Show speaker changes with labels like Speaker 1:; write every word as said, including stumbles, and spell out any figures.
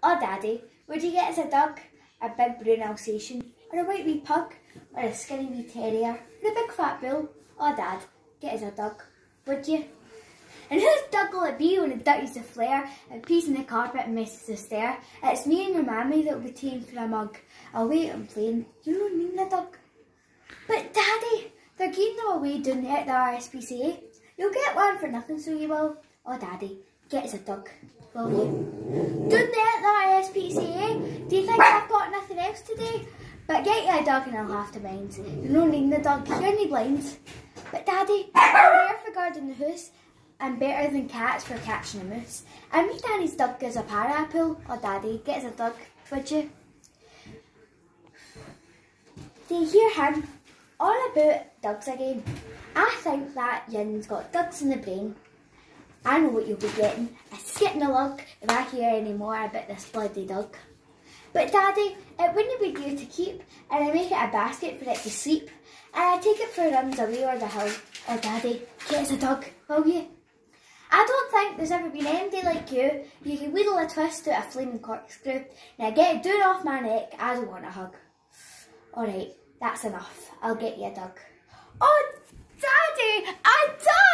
Speaker 1: Oh Daddy, would you get us a dog, a big brown Alsatian, or a white wee pug, or a skinny wee terrier, or a big fat bull? Oh Dad, get us a dog, would you? And whose dog will it be when it dirties the flare, it pees in the carpet and messes the stair? It's me and your mammy that will be taking for a mug. I'll wait and plain, you don't need a dog. But Daddy, they're giving them away down there at the R S P C A. You'll get one for nothing, so you will. Oh Daddy, get us a dog, will you? Down there at the R S P C A, do you think I've got nothing else today? But get you a dog and I'll have to mind. You don't need the dog, you're only blind. But Daddy, you're here for guarding the house, and better than cats for catching a moose. And me Danny's dog is a parapool. Oh Daddy, get us a dog, would you? Do you hear him? All about dogs again. I think that yin's got dogs in the brain. I know what you'll be getting. A skit in the lug if I hear any more about this bloody dog. But Daddy, it wouldn't be due to keep, and I make it a basket for it to sleep, and I take it for runs away or the hill. Oh Daddy, get us a dog, will you? I don't think there's ever been anybody like you. You can wheedle a twist to a flaming corkscrew. Now get it down off my neck, I don't want a hug. Alright, that's enough. I'll get you a dog. Oh Daddy, a dog!